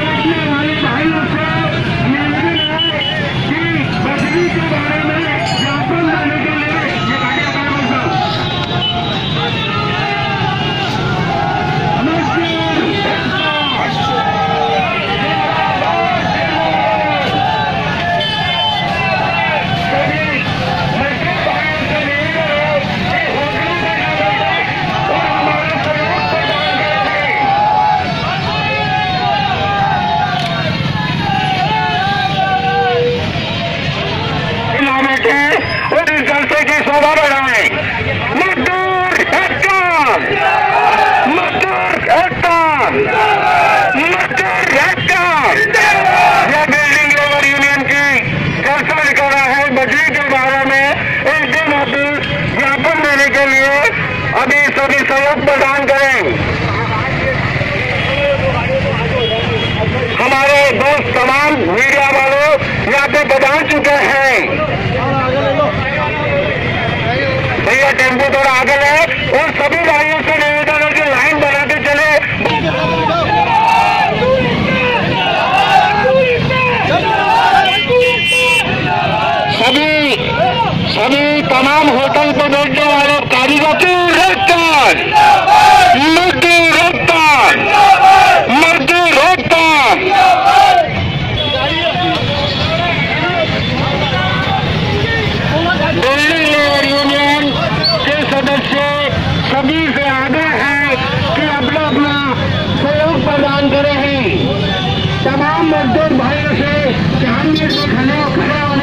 शोभा बढ़ाएं। मजदूर एकता, मजदूर एकता, मजदूर एकता। यह बिल्डिंग लेबर यूनियन की जलसा निकाला है बजरी के बारे में एक दिन अभी ज्ञापन देने के लिए अभी सभी सहयोग प्रदान करें। हमारे दोस्त तमाम मीडिया वालों यहाँ पे पहुंच चुके हैं। भैया टेम्पो थोड़ा आगे है और सभी भाइयों से निवेदन है कि लाइन बनाते चले। सभी तमाम होटल पर बैठने वाले कारीगर रफ्तार मजदूर रफ्तार मजदूर रफ्तार। बिल्डिंग लेबर यूनियन के सदस्य सभी से आग्रह है कि अपना अपना सहयोग प्रदान करें। तमाम मजदूर भाइयों से कि हम खड़े